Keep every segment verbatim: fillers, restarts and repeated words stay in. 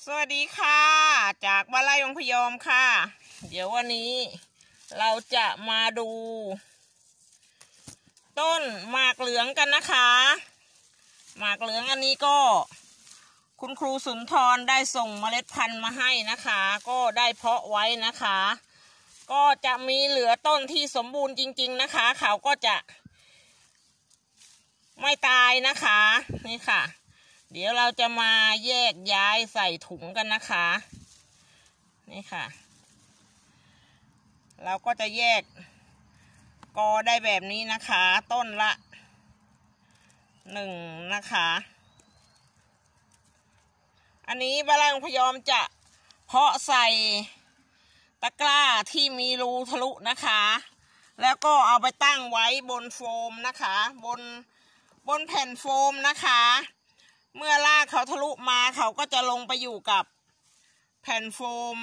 สวัสดีค่ะจากบ้านไร่องพยอมค่ะเดี๋ยววันนี้เราจะมาดูต้นหมากเหลืองกันนะคะหมากเหลืองอันนี้ก็คุณครูสุนทรได้ส่งเมล็ดพันธุ์มาให้นะคะก็ได้เพาะไว้นะคะก็จะมีเหลือต้นที่สมบูรณ์จริงๆนะคะเขาก็จะไม่ตายนะคะนี่ค่ะเดี๋ยวเราจะมาแยกย้ายใส่ถุงกันนะคะนี่ค่ะเราก็จะแยกกอได้แบบนี้นะคะต้นละหนึ่งนะคะอันนี้บ้านไร่องพยอมจะเพาะใส่ตะกร้าที่มีรูทะลุนะคะแล้วก็เอาไปตั้งไว้บนโฟมนะคะบนบนแผ่นโฟมนะคะเมื่อรากเขาทะลุมาเขาก็จะลงไปอยู่กับแผ่นโฟม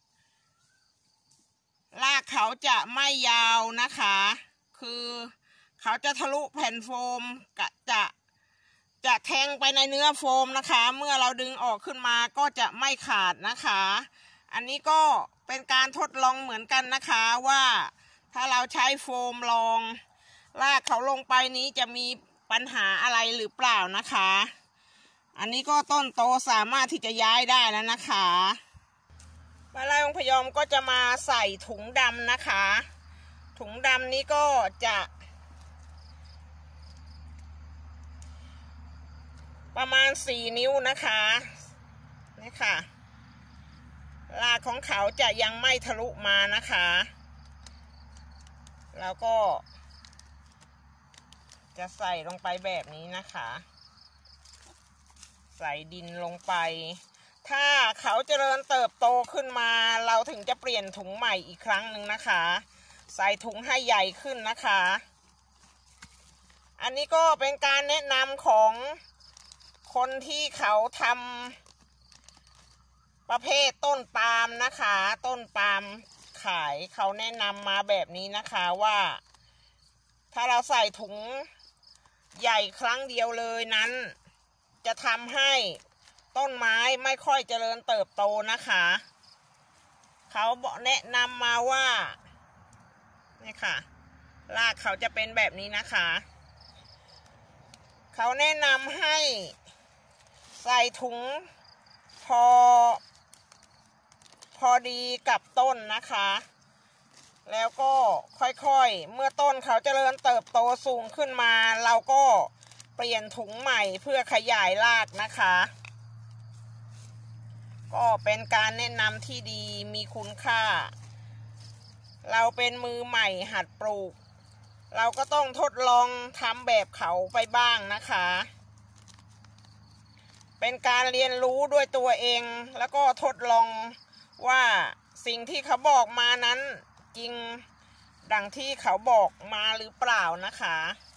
รากเขาจะไม่ยาวนะคะคือเขาจะทะลุแผ่นโฟมกะจะจะแทงไปในเนื้อโฟมนะคะเมื่อเราดึงออกขึ้นมาก็จะไม่ขาดนะคะอันนี้ก็เป็นการทดลองเหมือนกันนะคะว่าถ้าเราใช้โฟมรองรากเขาลงไปนี้จะมีปัญหาอะไรหรือเปล่านะคะอันนี้ก็ต้นโตสามารถที่จะย้ายได้แล้วนะคะบ้านไร่องพยอมก็จะมาใส่ถุงดำนะคะถุงดำนี้ก็จะประมาณสี่นิ้วนะคะนี่ค่ะรากของเขาจะยังไม่ทะลุมานะคะแล้วก็จะใส่ลงไปแบบนี้นะคะใส่ดินลงไปถ้าเขาเจริญเติบโตขึ้นมาเราถึงจะเปลี่ยนถุงใหม่อีกครั้งหนึ่งนะคะใส่ถุงให้ใหญ่ขึ้นนะคะอันนี้ก็เป็นการแนะนำของคนที่เขาทำประเภทต้นปาล์มนะคะต้นปาล์มขายเขาแนะนำมาแบบนี้นะคะว่าถ้าเราใส่ถุงใหญ่ครั้งเดียวเลยนั้นจะทำให้ต้นไม้ไม่ค่อยเจริญเติบโตนะคะเขาบอกแนะนำมาว่านี่ค่ะรากเขาจะเป็นแบบนี้นะคะเขาแนะนำให้ใส่ถุงพอพอดีกับต้นนะคะแล้วก็ค่อยๆเมื่อต้นเขาเจริญเติบโตสูงขึ้นมาเราก็เปลี่ยนถุงใหม่เพื่อขยายรากนะคะก็เป็นการแนะนำที่ดีมีคุณค่าเราเป็นมือใหม่หัดปลูกเราก็ต้องทดลองทำแบบเขาไปบ้างนะคะเป็นการเรียนรู้ด้วยตัวเองแล้วก็ทดลองว่าสิ่งที่เขาบอกมานั้นจริงดังที่เขาบอกมาหรือเปล่านะคะ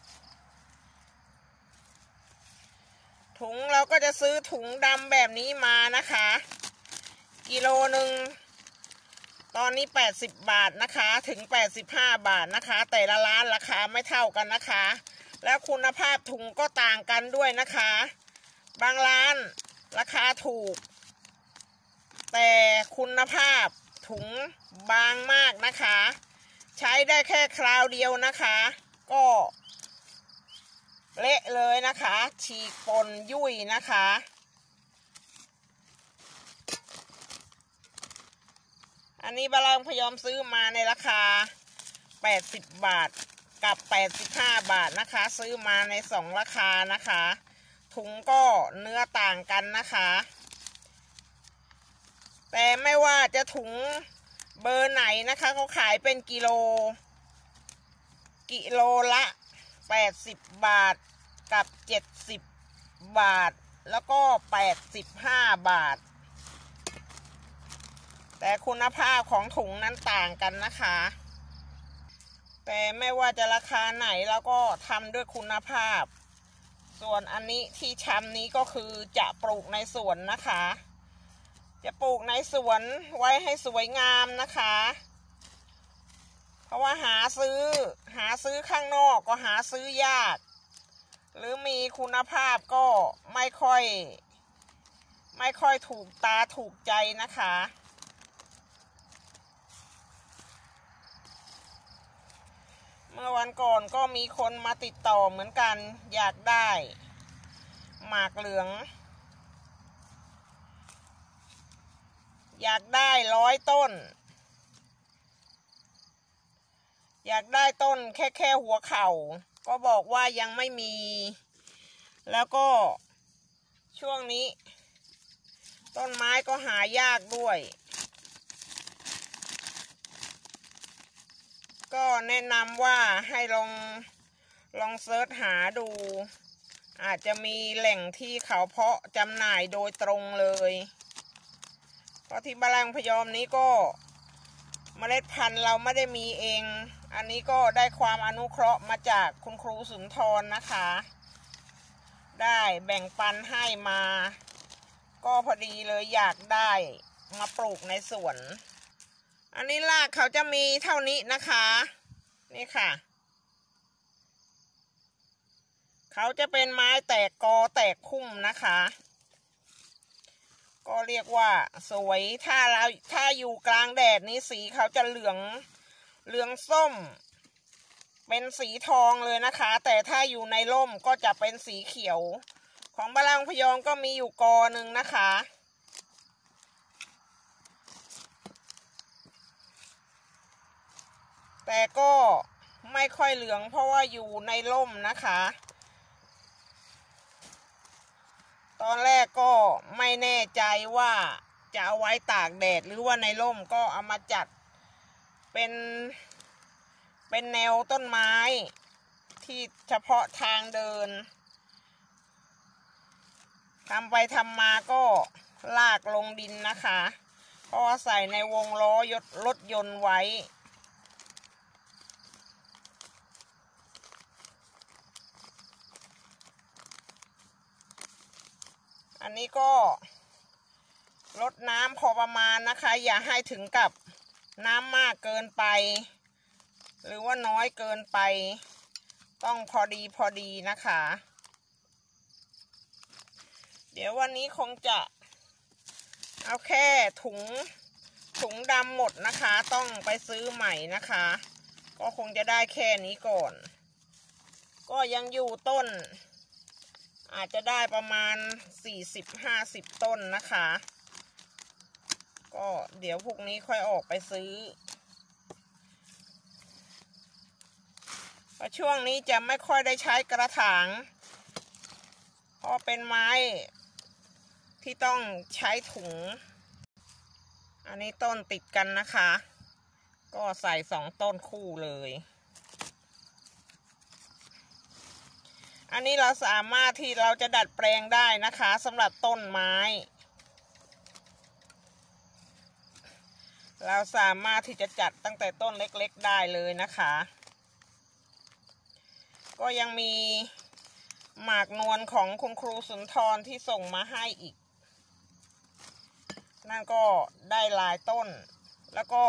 ถุงเราก็จะซื้อถุงดำแบบนี้มานะคะกิโลหนึ่งตอนนี้แปดสิบบาทนะคะถึงแปดสิบห้าบาทนะคะแต่ละร้านราคาไม่เท่ากันนะคะแล้วคุณภาพถุงก็ต่างกันด้วยนะคะบางร้านราคาถูกแต่คุณภาพถุงบางมากนะคะใช้ได้แค่คราวเดียวนะคะก็เละเลยนะคะฉีกปนยุ่ยนะคะอันนี้บ้านไร่องพยอมซื้อมาในราคาแปดสิบบาทกับแปดสิบห้าบาทนะคะซื้อมาในสองราคานะคะถุงก็เนื้อต่างกันนะคะแต่ไม่ว่าจะถุงเบอร์ไหนนะคะเขาขายเป็นกิโลกิโลละแปดสิบบาทกับเจ็ดสิบบาทแล้วก็แปดสิบห้าบาทแต่คุณภาพของถุงนั้นต่างกันนะคะแต่ไม่ว่าจะราคาไหนแล้วก็ทำด้วยคุณภาพส่วนอันนี้ที่ชำนี้ก็คือจะปลูกในสวนนะคะจะปลูกในสวนไว้ให้สวยงามนะคะเพราะว่าหาซื้อหาซื้อข้างนอกก็หาซื้อยากหรือมีคุณภาพก็ไม่ค่อยไม่ค่อยถูกตาถูกใจนะคะเมื่อวันก่อนก็มีคนมาติดต่อเหมือนกันอยากได้หมากเหลืองอยากได้ร้อยต้นอยากได้ต้นแค่แค่หัวเข่าก็บอกว่ายังไม่มีแล้วก็ช่วงนี้ต้นไม้ก็หายากด้วยก็แนะนำว่าให้ลองลองเซิร์ชหาดูอาจจะมีแหล่งที่เขาเพาะจำหน่ายโดยตรงเลยเพราะที่บ้านลังพยอมนี้ก็เมล็ดพันธุ์เราไม่ได้มีเองอันนี้ก็ได้ความอนุเคราะห์มาจากคุณครูสุนทรนะคะได้แบ่งปันให้มาก็พอดีเลยอยากได้มาปลูกในสวนอันนี้รากเขาจะมีเท่านี้นะคะนี่ค่ะเขาจะเป็นไม้แตกกอแตกคุ้มนะคะก็เรียกว่าสวยถ้าเราถ้าอยู่กลางแดดนี้สีเขาจะเหลืองเหลืองส้มเป็นสีทองเลยนะคะแต่ถ้าอยู่ในร่มก็จะเป็นสีเขียวของบ้านลังพยอมก็มีอยู่กอหนึ่งนะคะแต่ก็ไม่ค่อยเหลืองเพราะว่าอยู่ในร่มนะคะตอนแรกก็ไม่แน่ใจว่าจะเอาไว้ตากแดดหรือว่าในร่มก็เอามาจัดเป็นเป็นแนวต้นไม้ที่เฉพาะทางเดินทำไปทำมาก็ลากลงดินนะคะเพราะว่าใส่ในวงล้อยดรถยนต์ไว้อันนี้ก็ลดน้ำพอประมาณนะคะอย่าให้ถึงกับน้ำมากเกินไปหรือว่าน้อยเกินไปต้องพอดีพอดีนะคะเดี๋ยววันนี้คงจะเอาแค่ถุงถุงดำหมดนะคะต้องไปซื้อใหม่นะคะก็คงจะได้แค่นี้ก่อนก็ยังอยู่ต้นอาจจะได้ประมาณสี่สิบห้าสิบต้นนะคะก็เดี๋ยวพวกนี้ค่อยออกไปซื้อเพราะช่วงนี้จะไม่ค่อยได้ใช้กระถางเพราะเป็นไม้ที่ต้องใช้ถุงอันนี้ต้นติดกันนะคะก็ใส่สองต้นคู่เลยอันนี้เราสามารถที่เราจะดัดแปลงได้นะคะสำหรับต้นไม้เราสามารถที่จะจัดตั้งแต่ต้นเล็กๆได้เลยนะคะก็ยังมีหมากนวลของคุณครูสุนทรที่ส่งมาให้อีกนั่นก็ได้หลายต้นแล้วก็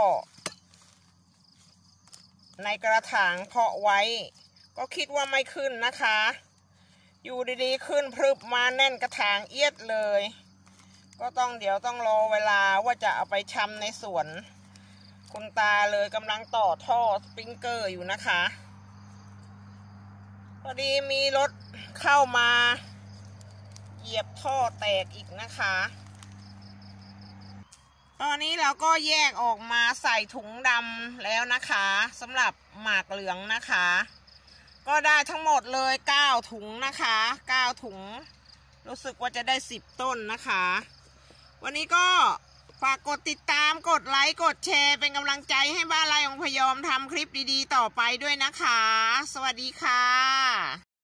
ในกระถางเพาะไว้ก็คิดว่าไม่ขึ้นนะคะอยู่ดีๆขึ้นพรึบมาแน่นกระถางเอียดเลยก็ต้องเดี๋ยวต้องรอเวลาว่าจะเอาไปชำในสวนคุณตาเลยกำลังต่อท่อสปริงเกอร์อยู่นะคะพอดีมีรถเข้ามาเหยียบท่อแตกอีกนะคะตอนนี้เราก็แยกออกมาใส่ถุงดำแล้วนะคะสำหรับหมากเหลืองนะคะก็ได้ทั้งหมดเลยเก้าถุงนะคะเก้าถุงรู้สึกว่าจะได้สิบต้นนะคะวันนี้ก็ฝากกดติดตามกดไลค์กดแชร์เป็นกำลังใจให้บ้านไร่องพยอมทำคลิปดีๆต่อไปด้วยนะคะสวัสดีค่ะ